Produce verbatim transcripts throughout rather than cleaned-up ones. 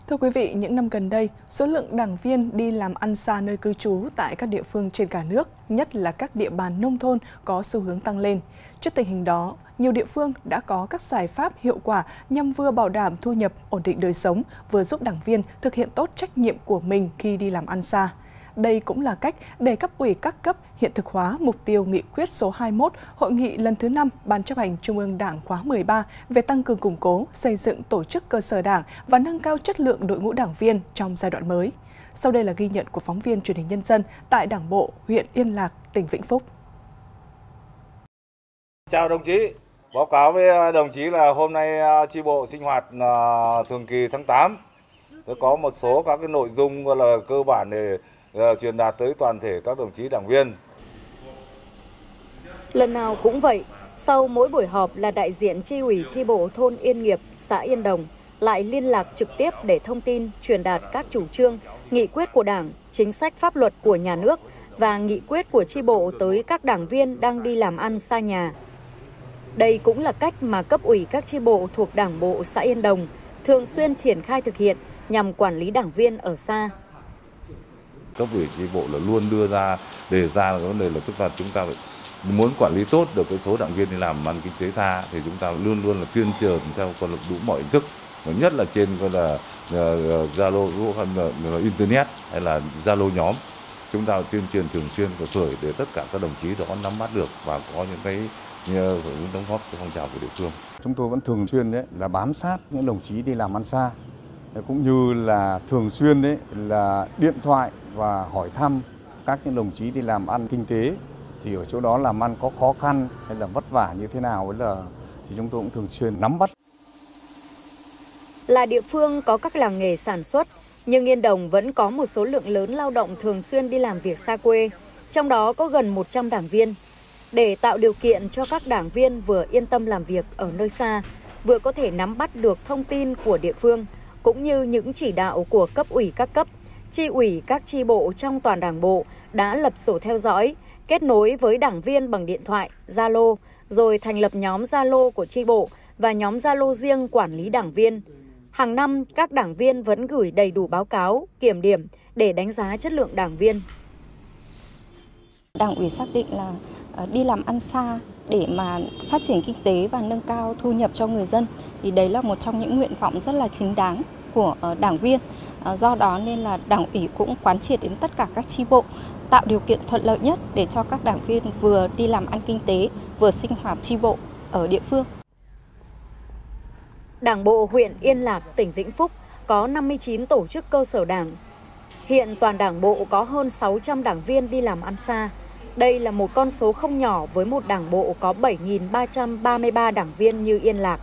Thưa quý vị, những năm gần đây, số lượng đảng viên đi làm ăn xa nơi cư trú tại các địa phương trên cả nước, nhất là các địa bàn nông thôn, có xu hướng tăng lên. Trước tình hình đó, nhiều địa phương đã có các giải pháp hiệu quả nhằm vừa bảo đảm thu nhập, ổn định đời sống, vừa giúp đảng viên thực hiện tốt trách nhiệm của mình khi đi làm ăn xa. Đây cũng là cách để cấp ủy các cấp hiện thực hóa mục tiêu nghị quyết số hai mươi mốt Hội nghị lần thứ năm Ban chấp hành Trung ương Đảng khóa mười ba về tăng cường củng cố, xây dựng tổ chức cơ sở đảng và nâng cao chất lượng đội ngũ đảng viên trong giai đoạn mới. Sau đây là ghi nhận của phóng viên Truyền hình Nhân dân tại Đảng bộ huyện Yên Lạc, tỉnh Vĩnh Phúc. Chào đồng chí, báo cáo với đồng chí là hôm nay chi bộ sinh hoạt thường kỳ tháng tám. Tôi có một số các cái nội dung gọi là cơ bản để truyền đạt tới toàn thể các đồng chí đảng viên. Lần nào cũng vậy, sau mỗi buổi họp là đại diện chi ủy chi bộ thôn Yên Nghiệp, xã Yên Đồng lại liên lạc trực tiếp để thông tin, truyền đạt các chủ trương, nghị quyết của Đảng, chính sách pháp luật của nhà nước và nghị quyết của chi bộ tới các đảng viên đang đi làm ăn xa nhà. Đây cũng là cách mà cấp ủy các chi bộ thuộc Đảng bộ xã Yên Đồng thường xuyên triển khai thực hiện nhằm quản lý đảng viên ở xa. Cấp ủy chi bộ là luôn đưa ra đề ra là vấn đề là tức là chúng ta phải muốn quản lý tốt được cái số đảng viên đi làm ăn kinh tế xa thì chúng ta luôn luôn là tuyên truyền theo con đủ mọi hình thức, nhất là trên coi là Zalo, internet hay là Zalo nhóm, chúng ta tuyên truyền thường xuyên và khởi để tất cả các đồng chí đó nắm bắt được và có những cái đóng góp cho phong trào của địa phương. Chúng tôi vẫn thường xuyên đấy là bám sát những đồng chí đi làm ăn xa, cũng như là thường xuyên đấy là điện thoại và hỏi thăm các những đồng chí đi làm ăn kinh tế thì ở chỗ đó làm ăn có khó khăn hay là vất vả như thế nào ấy là thì chúng tôi cũng thường xuyên nắm bắt. Là địa phương có các làng nghề sản xuất, nhưng Yên Đồng vẫn có một số lượng lớn lao động thường xuyên đi làm việc xa quê, trong đó có gần một trăm đảng viên. Để tạo điều kiện cho các đảng viên vừa yên tâm làm việc ở nơi xa, vừa có thể nắm bắt được thông tin của địa phương, cũng như những chỉ đạo của cấp ủy các cấp, chi ủy các chi bộ trong toàn đảng bộ đã lập sổ theo dõi, kết nối với đảng viên bằng điện thoại, Zalo, rồi thành lập nhóm Zalo của chi bộ và nhóm Zalo riêng quản lý đảng viên. Hàng năm, các đảng viên vẫn gửi đầy đủ báo cáo, kiểm điểm để đánh giá chất lượng đảng viên. Đảng ủy xác định là đi làm ăn xa để mà phát triển kinh tế và nâng cao thu nhập cho người dân. Thì đấy là một trong những nguyện vọng rất là chính đáng của đảng viên. Do đó nên là Đảng ủy cũng quán triệt đến tất cả các chi bộ, tạo điều kiện thuận lợi nhất để cho các đảng viên vừa đi làm ăn kinh tế, vừa sinh hoạt chi bộ ở địa phương. Đảng bộ huyện Yên Lạc, tỉnh Vĩnh Phúc có năm mươi chín tổ chức cơ sở đảng. Hiện toàn đảng bộ có hơn sáu trăm đảng viên đi làm ăn xa. Đây là một con số không nhỏ với một đảng bộ có bảy nghìn ba trăm ba mươi ba đảng viên như Yên Lạc.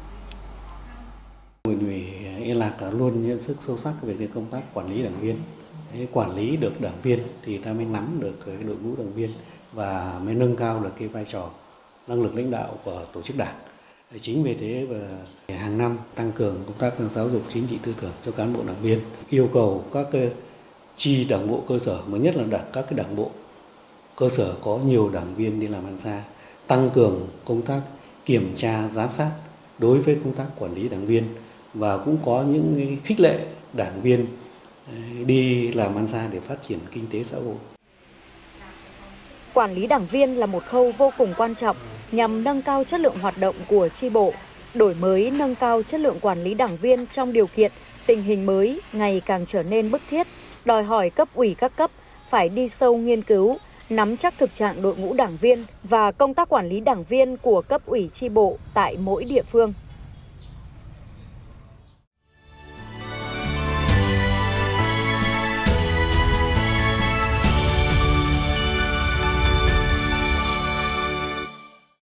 Huyện ủy Yên Lạc luôn nhận thức sâu sắc về cái công tác quản lý đảng viên. Quản lý được đảng viên thì ta mới nắm được cái đội ngũ đảng viên và mới nâng cao được cái vai trò năng lực lãnh đạo của tổ chức đảng. Chính vì thế và hàng năm tăng cường công tác giáo dục chính trị tư tưởng cho cán bộ đảng viên, yêu cầu các cái chi đảng bộ cơ sở, mới nhất là đảng các cái đảng bộ cơ sở có nhiều đảng viên đi làm ăn xa, tăng cường công tác kiểm tra giám sát đối với công tác quản lý đảng viên và cũng có những khích lệ đảng viên đi làm ăn xa để phát triển kinh tế xã hội. Quản lý đảng viên là một khâu vô cùng quan trọng nhằm nâng cao chất lượng hoạt động của chi bộ, đổi mới nâng cao chất lượng quản lý đảng viên trong điều kiện tình hình mới ngày càng trở nên bức thiết, đòi hỏi cấp ủy các cấp phải đi sâu nghiên cứu, nắm chắc thực trạng đội ngũ đảng viên và công tác quản lý đảng viên của cấp ủy chi bộ tại mỗi địa phương.